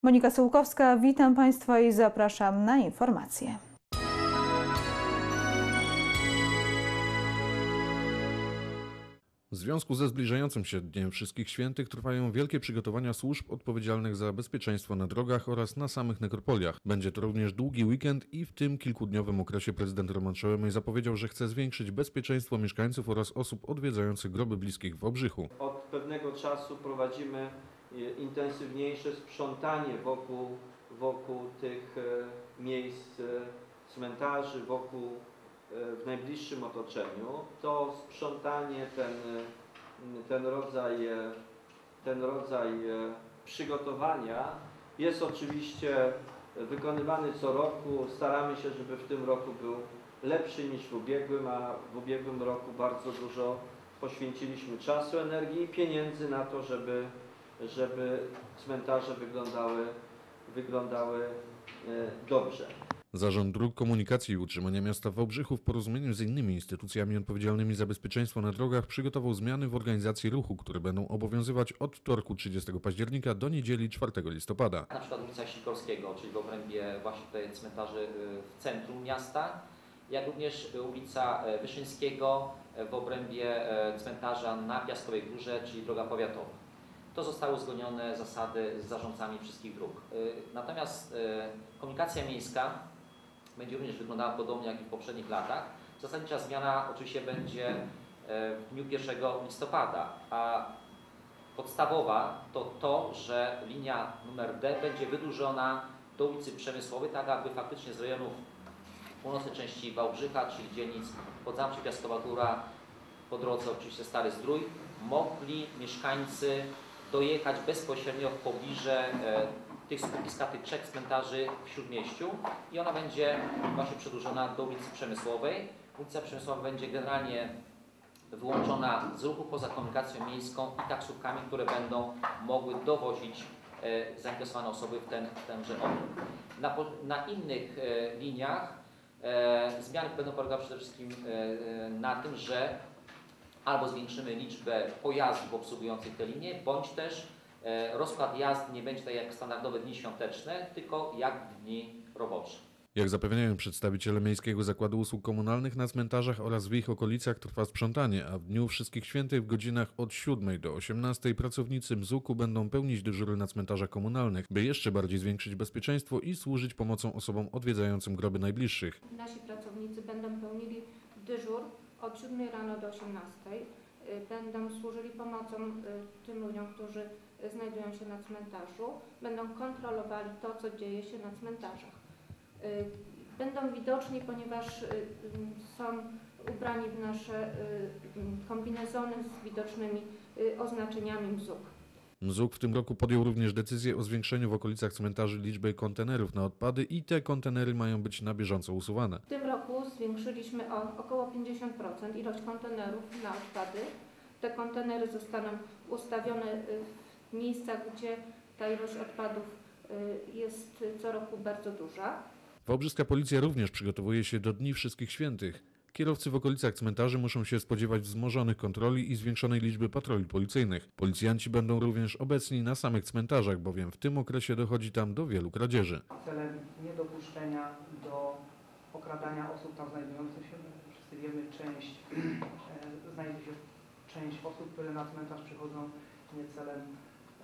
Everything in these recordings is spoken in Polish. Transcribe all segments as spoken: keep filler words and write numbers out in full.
Monika Sołkowska, witam Państwa i zapraszam na informacje. W związku ze zbliżającym się Dniem Wszystkich Świętych trwają wielkie przygotowania służb odpowiedzialnych za bezpieczeństwo na drogach oraz na samych nekropoliach. Będzie to również długi weekend i w tym kilkudniowym okresie prezydent Roman Szołomej zapowiedział, że chce zwiększyć bezpieczeństwo mieszkańców oraz osób odwiedzających groby bliskich w Wałbrzychu. Od pewnego czasu prowadzimy intensywniejsze sprzątanie wokół, wokół tych miejsc cmentarzy, wokół w najbliższym otoczeniu. To sprzątanie, ten, ten, rodzaj, ten rodzaj przygotowania jest oczywiście wykonywany co roku. Staramy się, żeby w tym roku był lepszy niż w ubiegłym, a w ubiegłym roku bardzo dużo poświęciliśmy czasu, energii i pieniędzy na to, żeby, żeby cmentarze wyglądały, wyglądały dobrze. Zarząd Dróg Komunikacji i Utrzymania Miasta Wałbrzychu w porozumieniu z innymi instytucjami odpowiedzialnymi za bezpieczeństwo na drogach przygotował zmiany w organizacji ruchu, które będą obowiązywać od wtorku trzydciestego października do niedzieli czwartego listopada. Na przykład ulica Sikorskiego, czyli w obrębie właśnie tutaj cmentarzy w centrum miasta, jak również ulica Wyszyńskiego w obrębie cmentarza na Piaskowej Górze, czyli droga powiatowa. To zostały uzgodnione zasady z zarządcami wszystkich dróg. Natomiast komunikacja miejska będzie również wyglądała podobnie jak i w poprzednich latach. Zasadnicza zmiana oczywiście będzie w dniu pierwszego listopada, a podstawowa to to, że linia numer D będzie wydłużona do ulicy Przemysłowej, tak aby faktycznie z rejonów północnej części Wałbrzycha, czyli dzielnic Podzamcze, Piaskowa Góra, po drodze oczywiście Stary Zdrój, mogli mieszkańcy dojechać bezpośrednio w pobliże tych skupiska, tych trzech cmentarzy w Śródmieściu i ona będzie właśnie przedłużona do ulicy Przemysłowej. Ulica Przemysłowa będzie generalnie wyłączona z ruchu poza komunikacją miejską i taksówkami, które będą mogły dowozić e, zainteresowane osoby w, ten, w tenże obszar. Na, na innych e, liniach e, zmiany będą polegały przede wszystkim e, na tym, że albo zwiększymy liczbę pojazdów obsługujących te linie, bądź też e, rozkład jazd nie będzie tak jak standardowe dni świąteczne, tylko jak w dni robocze. Jak zapewniają przedstawiciele Miejskiego Zakładu Usług Komunalnych, na cmentarzach oraz w ich okolicach trwa sprzątanie, a w Dniu Wszystkich Świętych w godzinach od siódmej do osiemnastej pracownicy M Z U K-u będą pełnić dyżury na cmentarzach komunalnych, by jeszcze bardziej zwiększyć bezpieczeństwo i służyć pomocą osobom odwiedzającym groby najbliższych. Nasi pracownicy będą pełnili dyżur od siódmej rano do osiemnastej. Będą służyli pomocą tym ludziom, którzy znajdują się na cmentarzu. Będą kontrolowali to, co dzieje się na cmentarzach. Będą widoczni, ponieważ są ubrani w nasze kombinezony z widocznymi oznaczeniami M Z U K. M Z U K w tym roku podjął również decyzję o zwiększeniu w okolicach cmentarzy liczby kontenerów na odpady i te kontenery mają być na bieżąco usuwane. W tym roku zwiększyliśmy o około pięćdziesiąt procent ilość kontenerów na odpady. Te kontenery zostaną ustawione w miejscach, gdzie ta ilość odpadów jest co roku bardzo duża. Wałbrzyska Policja również przygotowuje się do Dni Wszystkich Świętych. Kierowcy w okolicach cmentarzy muszą się spodziewać wzmożonych kontroli i zwiększonej liczby patroli policyjnych. Policjanci będą również obecni na samych cmentarzach, bowiem w tym okresie dochodzi tam do wielu kradzieży. Celem niedopuszczenia do okradania osób tam znajdujących się, wszyscy wiemy, część, e, znajduje się część osób, które na cmentarz przychodzą nie celem, e,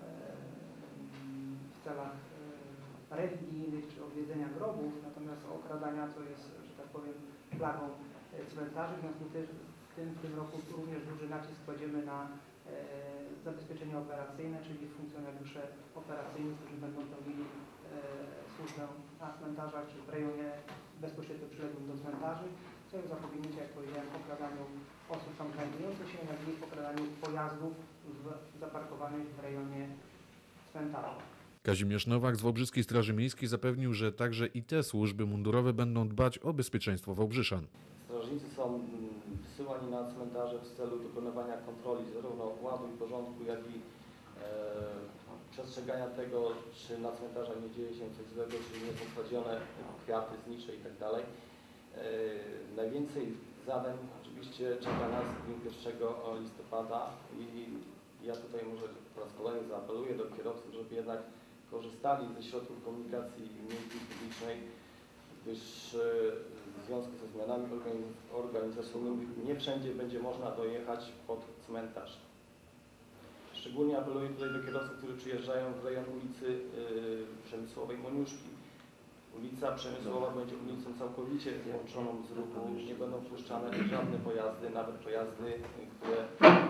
w celach e, religijnych czy odwiedzenia grobów, natomiast okradania, co jest, że tak powiem, plagą cmentarzy. W związku z tym w tym roku również duży nacisk kładziemy na e, zabezpieczenie operacyjne, czyli funkcjonariusze operacyjni, którzy będą pełnili e, służbę na cmentarzach czy w rejonie bezpośrednio przyległym do cmentarzy, co jest zapobiegnięcie, jak powiedziałem, okradaniu osób tam znajdujących się, jak i okradaniu pojazdów w, zaparkowanych w rejonie cmentarza. Kazimierz Nowak z Wałbrzyskiej Straży Miejskiej zapewnił, że także i te służby mundurowe będą dbać o bezpieczeństwo wałbrzyszan. Strażnicy są wysyłani na cmentarze w celu dokonywania kontroli zarówno ładu i porządku, jak i e, przestrzegania tego, czy na cmentarzach nie dzieje się coś złego, czy nie są kradzione kwiaty, znicze itd. E, najwięcej zadań oczywiście czeka nas w dniu pierwszego listopada i ja tutaj może po raz kolejny zaapeluję do kierowców, żeby jednak korzystali ze środków komunikacji miejskiej publicznej, gdyż w związku ze zmianami organizacyjnymi nie wszędzie będzie można dojechać pod cmentarz. Szczególnie apeluję tutaj do kierowców, którzy przyjeżdżają w rejon ulicy Przemysłowej Moniuszki. Ulica Przemysłowa będzie ulicą całkowicie wyłączoną z ruchu, nie będą wpuszczane żadne pojazdy, nawet pojazdy, które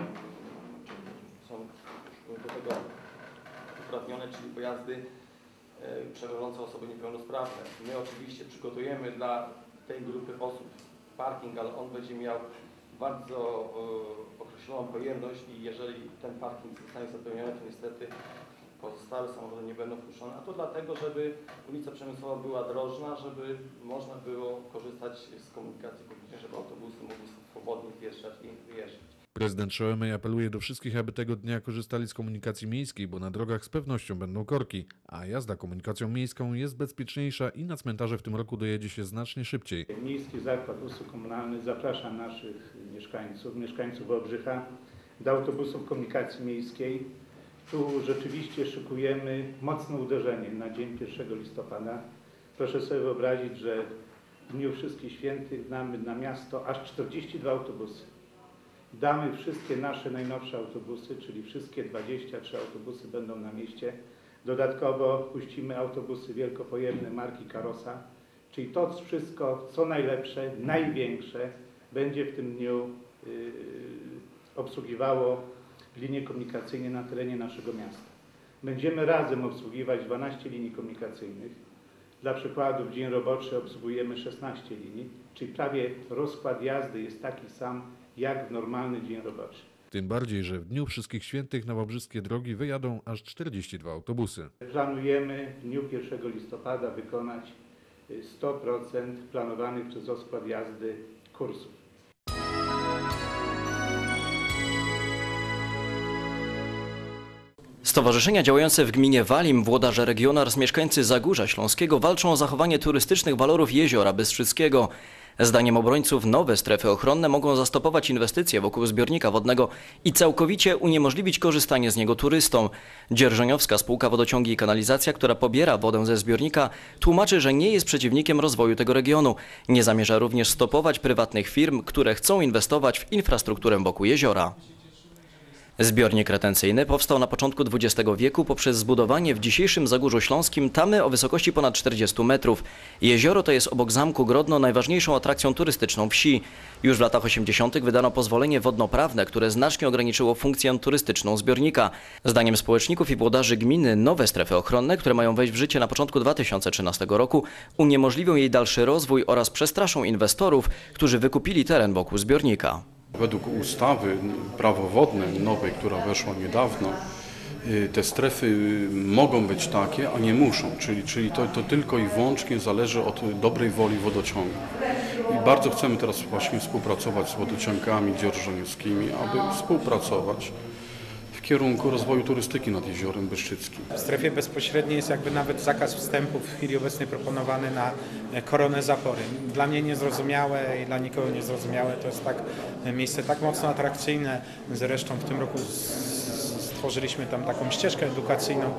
są do tego uprawnione, czyli pojazdy przewożące osoby niepełnosprawne. My oczywiście przygotujemy dla tej grupy osób parking, ale on będzie miał bardzo określoną pojemność i jeżeli ten parking zostanie zapełniony, to niestety pozostałe samochody nie będą wpuszczone, a to dlatego, żeby ulica Przemysłowa była drożna, żeby można było korzystać z komunikacji publicznej, żeby autobusy mogły swobodnie wjeżdżać i wyjeżdżać. Prezydent Szołomej apeluje do wszystkich, aby tego dnia korzystali z komunikacji miejskiej, bo na drogach z pewnością będą korki, a jazda komunikacją miejską jest bezpieczniejsza i na cmentarze w tym roku dojedzie się znacznie szybciej. Miejski Zakład Usług Komunalnych zaprasza naszych mieszkańców, mieszkańców Wałbrzycha do autobusów komunikacji miejskiej. Tu rzeczywiście szykujemy mocne uderzenie na dzień pierwszego listopada. Proszę sobie wyobrazić, że w Dniu Wszystkich Świętych damy na miasto aż czterdzieści dwa autobusy. Damy wszystkie nasze najnowsze autobusy, czyli wszystkie dwadzieścia trzy autobusy będą na mieście. Dodatkowo puścimy autobusy wielkopojemne marki Karosa, czyli to wszystko, co najlepsze, największe, będzie w tym dniu yy, obsługiwało linie komunikacyjne na terenie naszego miasta. Będziemy razem obsługiwać dwanaście linii komunikacyjnych. Dla przykładu w dzień roboczy obsługujemy szesnaście linii, czyli prawie rozkład jazdy jest taki sam jak w normalny dzień roboczy. Tym bardziej, że w Dniu Wszystkich Świętych na wałbrzyskie drogi wyjadą aż czterdzieści dwa autobusy. Planujemy w dniu pierwszego listopada wykonać sto procent planowanych przez rozkład jazdy kursów. Stowarzyszenia działające w gminie Walim, włodarze regionu oraz mieszkańcy Zagórza Śląskiego walczą o zachowanie turystycznych walorów jeziora Bystrzyckiego. Zdaniem obrońców nowe strefy ochronne mogą zastopować inwestycje wokół zbiornika wodnego i całkowicie uniemożliwić korzystanie z niego turystom. Dzierżoniowska Spółka Wodociągi i Kanalizacja, która pobiera wodę ze zbiornika, tłumaczy, że nie jest przeciwnikiem rozwoju tego regionu. Nie zamierza również stopować prywatnych firm, które chcą inwestować w infrastrukturę wokół jeziora. Zbiornik retencyjny powstał na początku dwudziestego wieku poprzez zbudowanie w dzisiejszym Zagórzu Śląskim tamy o wysokości ponad czterdziestu metrów. Jezioro to jest obok Zamku Grodno najważniejszą atrakcją turystyczną wsi. Już w latach osiemdziesiątych wydano pozwolenie wodnoprawne, które znacznie ograniczyło funkcję turystyczną zbiornika. Zdaniem społeczników i włodarzy gminy nowe strefy ochronne, które mają wejść w życie na początku dwa tysiące trzynastego roku, uniemożliwią jej dalszy rozwój oraz przestraszą inwestorów, którzy wykupili teren wokół zbiornika. Według ustawy prawo wodne nowej, która weszła niedawno, te strefy mogą być takie, a nie muszą, czyli, czyli to, to tylko i wyłącznie zależy od dobrej woli wodociągu. I bardzo chcemy teraz właśnie współpracować z wodociągami dzierżoniowskimi, aby współpracować w kierunku rozwoju turystyki nad Jeziorem Bystrzyckim. W strefie bezpośredniej jest jakby nawet zakaz wstępu w chwili obecnej proponowany na koronę Zapory. Dla mnie niezrozumiałe i dla nikogo niezrozumiałe. To jest tak miejsce tak mocno atrakcyjne. Zresztą w tym roku stworzyliśmy tam taką ścieżkę edukacyjną,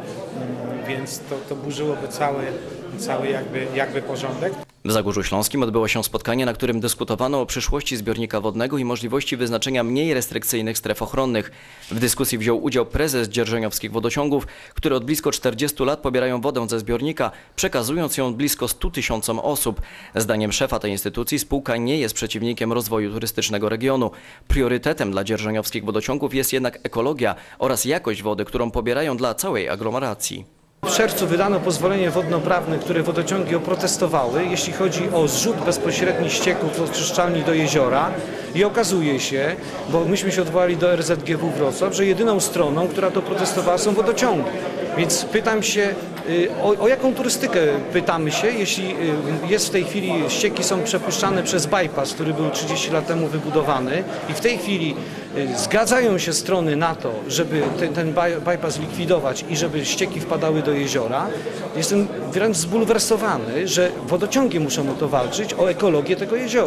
więc to, to burzyłoby cały, cały jakby, jakby porządek. W Zagórzu Śląskim odbyło się spotkanie, na którym dyskutowano o przyszłości zbiornika wodnego i możliwości wyznaczenia mniej restrykcyjnych stref ochronnych. W dyskusji wziął udział prezes dzierżoniowskich wodociągów, które od blisko czterdziestu lat pobierają wodę ze zbiornika, przekazując ją blisko stu tysiącom osób. Zdaniem szefa tej instytucji spółka nie jest przeciwnikiem rozwoju turystycznego regionu. Priorytetem dla dzierżoniowskich wodociągów jest jednak ekologia oraz jakość wody, którą pobierają dla całej aglomeracji. W czerwcu wydano pozwolenie wodnoprawne, które wodociągi oprotestowały, jeśli chodzi o zrzut bezpośredni ścieków z oczyszczalni do jeziora i okazuje się, bo myśmy się odwołali do R Z G W Wrocław, że jedyną stroną, która to protestowała, są wodociągi. Więc pytam się, o, o jaką turystykę pytamy się, jeśli jest w tej chwili, ścieki są przepuszczane przez bypass, który był trzydzieści lat temu wybudowany i w tej chwili zgadzają się strony na to, żeby ten, ten bypass likwidować i żeby ścieki wpadały do jeziora. Jestem wręcz zbulwersowany, że wodociągi muszą o to walczyć, o ekologię tego jeziora.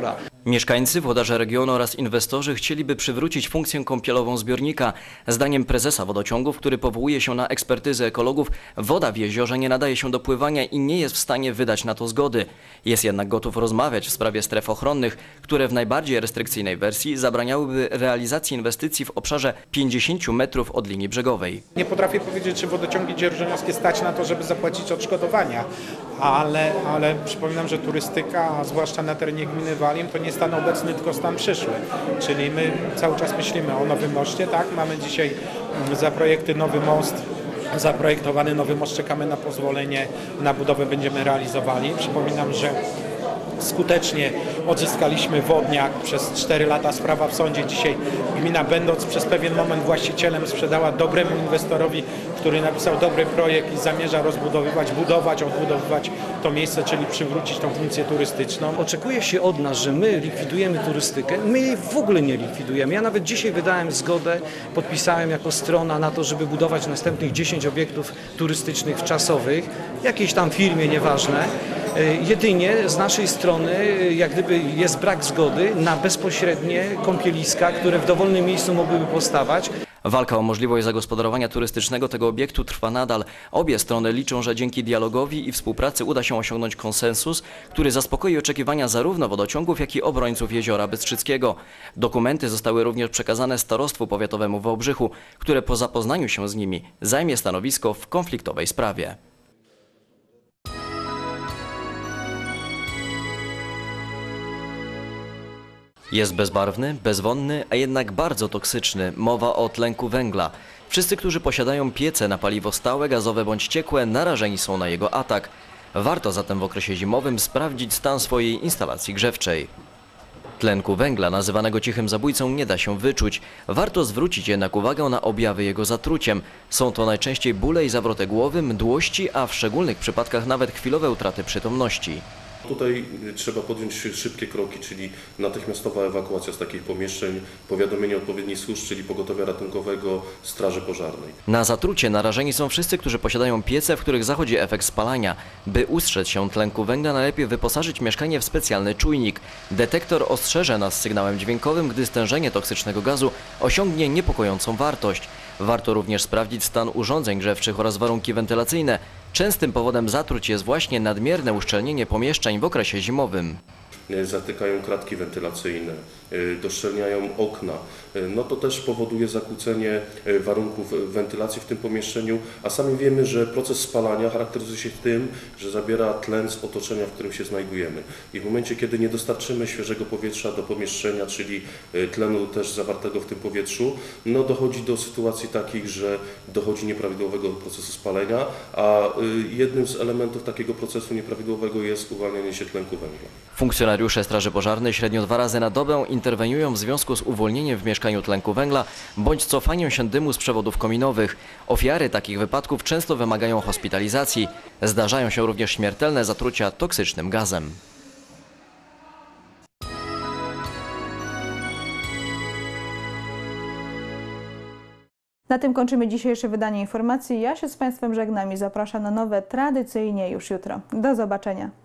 Mieszkańcy, włodarze regionu oraz inwestorzy chcieliby przywrócić funkcję kąpielową zbiornika. Zdaniem prezesa wodociągów, który powołuje się na ekspertyzę ekologów, woda w jeziorze nie nadaje się do pływania i nie jest w stanie wydać na to zgody. Jest jednak gotów rozmawiać w sprawie stref ochronnych, które w najbardziej restrykcyjnej wersji zabraniałyby realizacji inwestycji w obszarze pięćdziesięciu metrów od linii brzegowej. Nie potrafię powiedzieć, czy wodociągi dzierżoniowskie stać na to, żeby zapłacić odszkodowania, ale, ale przypominam, że turystyka, a zwłaszcza na terenie gminy Walim, to nie stan obecny, tylko stan przyszły. Czyli my cały czas myślimy o nowym moście, tak? Mamy dzisiaj za projekty nowy most, zaprojektowany nowy most, czekamy na pozwolenie na budowę, będziemy realizowali. Przypominam, że skutecznie odzyskaliśmy wodniak, przez cztery lata sprawa w sądzie. Dzisiaj gmina, będąc przez pewien moment właścicielem, sprzedała dobremu inwestorowi, który napisał dobry projekt i zamierza rozbudowywać, budować, odbudowywać to miejsce, czyli przywrócić tą funkcję turystyczną. Oczekuje się od nas, że my likwidujemy turystykę. My jej w ogóle nie likwidujemy. Ja nawet dzisiaj wydałem zgodę, podpisałem jako strona na to, żeby budować następnych dziesięć obiektów turystycznych wczasowych, jakiejś tam firmie, nieważne. Jedynie z naszej strony jak gdyby jest brak zgody na bezpośrednie kąpieliska, które w dowolnym miejscu mogłyby powstawać. Walka o możliwość zagospodarowania turystycznego tego obiektu trwa nadal. Obie strony liczą, że dzięki dialogowi i współpracy uda się osiągnąć konsensus, który zaspokoi oczekiwania zarówno wodociągów, jak i obrońców Jeziora Bystrzyckiego. Dokumenty zostały również przekazane Starostwu Powiatowemu w Wałbrzychu, które po zapoznaniu się z nimi zajmie stanowisko w konfliktowej sprawie. Jest bezbarwny, bezwonny, a jednak bardzo toksyczny. Mowa o tlenku węgla. Wszyscy, którzy posiadają piece na paliwo stałe, gazowe bądź ciekłe, narażeni są na jego atak. Warto zatem w okresie zimowym sprawdzić stan swojej instalacji grzewczej. Tlenku węgla, nazywanego cichym zabójcą, nie da się wyczuć. Warto zwrócić jednak uwagę na objawy jego zatruciem. Są to najczęściej bóle i zawroty głowy, mdłości, a w szczególnych przypadkach nawet chwilowe utraty przytomności. Tutaj trzeba podjąć szybkie kroki, czyli natychmiastowa ewakuacja z takich pomieszczeń, powiadomienie odpowiednich służb, czyli pogotowia ratunkowego, straży pożarnej. Na zatrucie narażeni są wszyscy, którzy posiadają piece, w których zachodzi efekt spalania. By ustrzec się tlenku węgla, najlepiej wyposażyć mieszkanie w specjalny czujnik. Detektor ostrzeże nas sygnałem dźwiękowym, gdy stężenie toksycznego gazu osiągnie niepokojącą wartość. Warto również sprawdzić stan urządzeń grzewczych oraz warunki wentylacyjne. Częstym powodem zatruć jest właśnie nadmierne uszczelnienie pomieszczeń w okresie zimowym. Zatykają kratki wentylacyjne, doszczelniają okna. No to też powoduje zakłócenie warunków wentylacji w tym pomieszczeniu, a sami wiemy, że proces spalania charakteryzuje się tym, że zabiera tlen z otoczenia, w którym się znajdujemy. I w momencie, kiedy nie dostarczymy świeżego powietrza do pomieszczenia, czyli tlenu też zawartego w tym powietrzu, no dochodzi do sytuacji takich, że dochodzi nieprawidłowego procesu spalenia, a jednym z elementów takiego procesu nieprawidłowego jest uwalnianie się tlenku węgla. Funkcjonariusze Straży Pożarnej średnio dwa razy na dobę interweniują w związku z uwolnieniem w mieszkaniu tlenku węgla bądź cofaniem się dymu z przewodów kominowych. Ofiary takich wypadków często wymagają hospitalizacji. Zdarzają się również śmiertelne zatrucia toksycznym gazem. Na tym kończymy dzisiejsze wydanie informacji. Ja się z Państwem żegnam i zapraszam na nowe tradycyjnie już jutro. Do zobaczenia.